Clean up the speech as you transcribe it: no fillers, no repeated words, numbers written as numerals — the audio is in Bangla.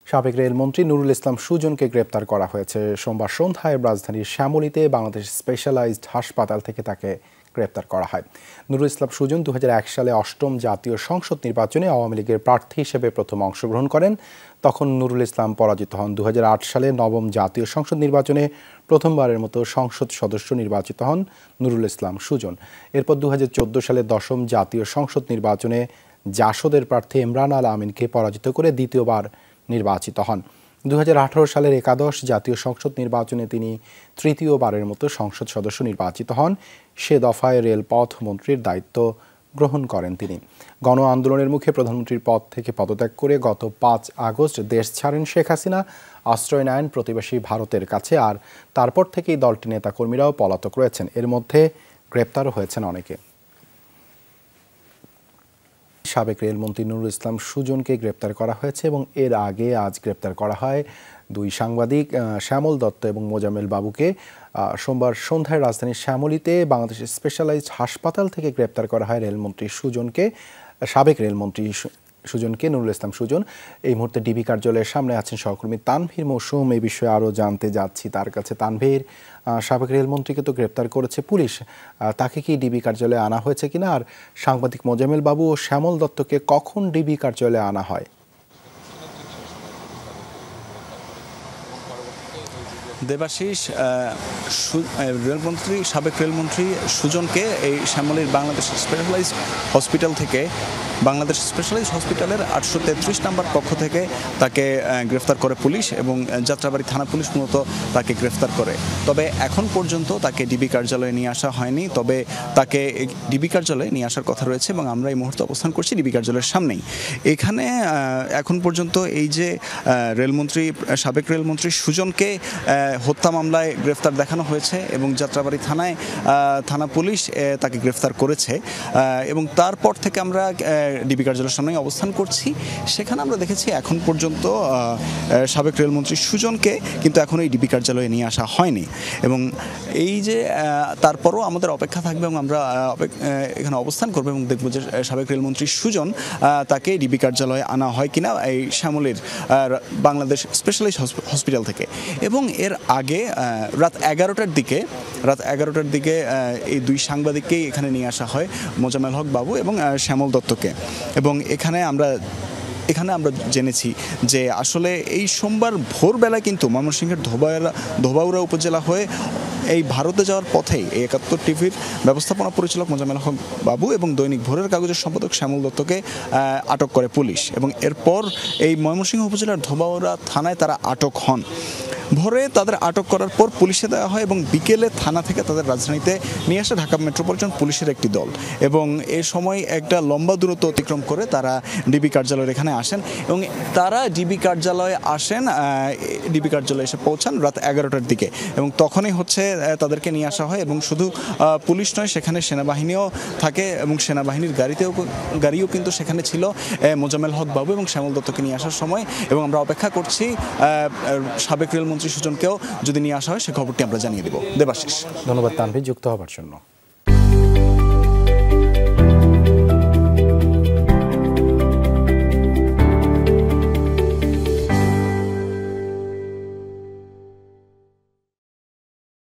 সাবেক রেলমন্ত্রী নুরুল ইসলাম সুজনকে গ্রেপ্তার করা হয়েছে। সোমবার সন্ধ্যায় রাজধানীর শ্যামলীতে বাংলাদেশ স্পেশালাইজড হাসপাতাল থেকে তাকে গ্রেপ্তার করা হয়। নুরুল ইসলাম সুজন 2001 সালে 8ম জাতীয় সংসদ নির্বাচনে আওয়ামী লীগের প্রার্থী হিসেবে প্রথম অংশগ্রহণ করেন। তখন নুরুল ইসলাম পরাজিত হন। 2008 সালে 9ম জাতীয় সংসদ নির্বাচনে প্রথমবারের মতো সংসদ সদস্য নির্বাচিত হন নুরুল ইসলাম সুজন। এরপর 2014 সালে 10ম জাতীয় সংসদ নির্বাচনে জাসদের প্রার্থী ইমরান আল আমিনকে পরাজিত করে দ্বিতীয়বার নির্বাচিত হন। 2018 সালের একাদশ জাতীয় সংসদ নির্বাচনে তিনি তৃতীয়বারের মতো সংসদ সদস্য নির্বাচিত হন। সে দফায় রেলপথ মন্ত্রীর দায়িত্ব গ্রহণ করেন তিনি। গণ আন্দোলনের মুখে প্রধানমন্ত্রীর পদ থেকে পদত্যাগ করে গত 5 আগস্ট দেশ ছাড়েন শেখ হাসিনা। আশ্রয় নেন প্রতিবেশী ভারতের কাছে। আর তারপর থেকেই দলটির নেতাকর্মীরাও পলাতক রয়েছেন। এর মধ্যে গ্রেপ্তারও হয়েছেন অনেকে। সাবেক রেলমন্ত্রী নুরুল ইসলাম সুজনকে গ্রেপ্তার করা হয়েছে এবং এর আগে আজ গ্রেপ্তার করা হয় দুই সাংবাদিক শ্যামল দত্ত এবং মোজাম্মেল বাবুকে। সোমবার সন্ধ্যায় রাজধানীর শ্যামলীতে বাংলাদেশ স্পেশালাইজড হাসপাতাল থেকে গ্রেপ্তার করা হয় রেলমন্ত্রী সুজনকে। সাবেক রেলমন্ত্রী সুজনকে, নুরুল ইসলাম সুজন। এই মুহূর্তে ডিবি কার্যালয়ের সামনে আছেন সহকর্মী তানভীর মৌসুম। এই বিষয়ে আরও জানতে যাচ্ছি তার কাছে। তানভীর, সাবেক রেলমন্ত্রীকে তো গ্রেপ্তার করেছে পুলিশ, তাকে কি ডিবি কার্যালয়ে আনা হয়েছে কিনা? আর সাংবাদিক মোজাম্মেল বাবু ও শ্যামল দত্তকে কখন ডিবি কার্যালয়ে আনা হয়? দেবাশিস, সাবেক রেলমন্ত্রী সুজনকে এই শ্যামলীর বাংলাদেশ স্পেশালাইজড হসপিটাল থেকে, বাংলাদেশ স্পেশালাইজড হসপিটালের 833 নম্বর কক্ষ থেকে তাকে গ্রেফতার করে পুলিশ এবং যাত্রাবাড়ি থানা পুলিশ মূলত তাকে গ্রেফতার করে। তবে এখন পর্যন্ত তাকে ডিবি কার্যালয়ে নিয়ে আসা হয়নি। তবে তাকে ডিবি কার্যালয়ে নিয়ে আসার কথা রয়েছে এবং আমরা এই মুহূর্তে অবস্থান করছি ডিবি কার্যালয়ের সামনেই। এখানে এখন পর্যন্ত এই যে সাবেক রেলমন্ত্রী সুজনকে হত্যা মামলায় গ্রেফতার দেখানো হয়েছে এবং যাত্রাবাড়ি থানা পুলিশ তাকে গ্রেফতার করেছে এবং তারপর থেকে আমরা ডিবি কার্যালয়ের সামনে অবস্থান করছি। সেখানে আমরা দেখেছি এখন পর্যন্ত সাবেক রেলমন্ত্রী সুজনকে কিন্তু এখন এই ডিবি কার্যালয়ে নিয়ে আসা হয়নি এবং এই যে তারপরও আমাদের অপেক্ষা থাকবে এবং আমরা এখানে অবস্থান করবো এবং দেখবো যে সাবেক রেলমন্ত্রী সুজন তাকে ডিবি কার্যালয়ে আনা হয় কিনা এই শ্যামলীর বাংলাদেশ স্পেশালাইজড হসপিটাল থেকে। এবং এর আগে রাত 11টার দিকে এই দুই সাংবাদিককেই এখানে নিয়ে আসা হয়, মোজাম্মেল হক বাবু এবং শ্যামল দত্তকে। এবং এখানে আমরা জেনেছি যে আসলে এই সোমবার ভোরবেলা কিন্তু ময়মনসিংহের ধোবাউড়া উপজেলা হয়ে এই ভারতে যাওয়ার পথেই এই 71 টিভির ব্যবস্থাপনা পরিচালক মোজাম্মেল হক বাবু এবং দৈনিক ভোরের কাগজের সম্পাদক শ্যামল দত্তকে আটক করে পুলিশ এবং এরপর এই ময়মনসিংহ উপজেলার ধোবাউড়া থানায় তারা আটক হন। ভোরে তাদের আটক করার পর পুলিশে দেওয়া হয় এবং বিকেলে থানা থেকে তাদের রাজধানীতে নিয়ে আসে ঢাকা মেট্রোপলিটন পুলিশের একটি দল এবং এই সময় একটা লম্বা দূরত্ব অতিক্রম করে তারা ডিবি কার্যালয়ের এখানে আসেন এবং তারা ডিবি কার্যালয়ে এসে পৌঁছান রাত 11টার দিকে এবং তখনই তাদেরকে নিয়ে আসা হয় এবং শুধু পুলিশ নয়, সেখানে সেনাবাহিনীও থাকে এবং সেনাবাহিনীর গাড়িও কিন্তু সেখানে ছিল মোজাম্মেল হক বাবু এবং শ্যামল দত্তকে নিয়ে আসার সময়। এবং আমরা অপেক্ষা করছি সাবেক রেলমন্ত্রী সুজনকেও যদি নিয়ে আসা হয় সে খবরটি আমরা জানিয়ে দেব। দেবাশিস, ধন্যবাদ তানভীর যুক্ত হবার জন্য।